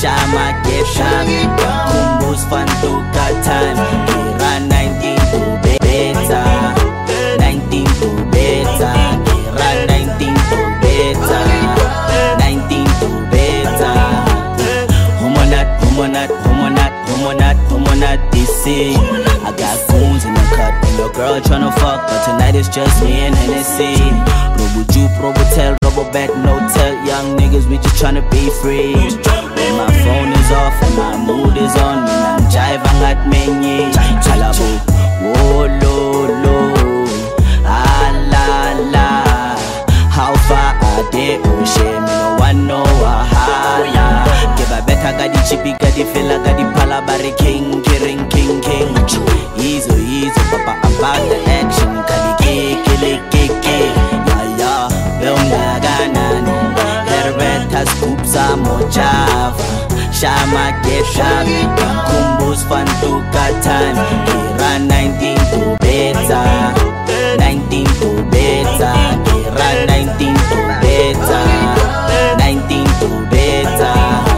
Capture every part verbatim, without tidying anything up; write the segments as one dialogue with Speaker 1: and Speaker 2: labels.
Speaker 1: Shama get sham, Kumbus Fantuka time. Kira nineteen Tobetsa, nineteen Tobetsa, Kira nineteen Tobetsa, nineteen Tobetsa. Homonat, homonat, homonat, homonat, homonat, this is. I got goons in the cut and your girl tryna fuck, but tonight it's just me and Hennessy. Robo Jupe, Robo Tel, Robo Back, no tell. Young niggas, we just tryna be free. When my phone is off and my mood is on, me I'm jiving at menye. Chalabu, whoa, lo, lo, ah, la, la. How far are they? Oh, shit, me no one know, ah, give a better, got the chippy, got the fella, got the palabari king, king, king, king. Easy, easy, papa, about the action. Kali kili kiki, ya ya, beunga ganani. Herbeta scoopsa mojava, shama get shot. Kumbus Fantuka time. Kira nineteen Tobetsa, nineteen Tobetsa, Kira nineteen Tobetsa, nineteen Tobetsa.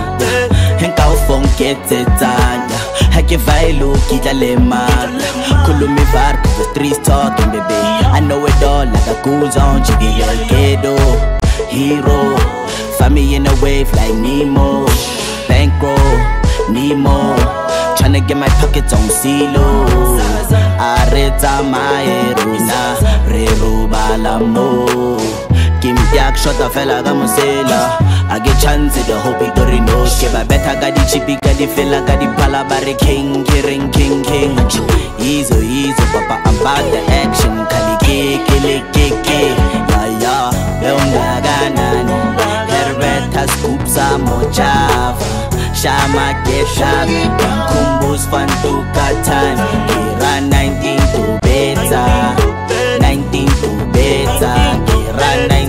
Speaker 1: Henka ufonke tsetanya. Hake vailu kita lemala. Kulumi vark, the streets talking, baby. I know it all like a goose on G B L Kedo. Hero, find me in a wave like Nemo. Bankroll, Nemo. Tryna get my pockets on silo. Areta maeruna, reru balamo. Kimpiak shot a fella gamusela. I get chance the hope victory knows. Give a better got the chippy, got the fella, got the palabari king, king, king, king. Easy, easy, papa, I'm about the action. Kali kiki, kiki, ya ya, beunga ganani. Herbeta scoopsa mojava, shama get shot. Kumbus Fantuka time. Kira nineteen Tobetsa, nineteen Tobetsa, Kira nineteen.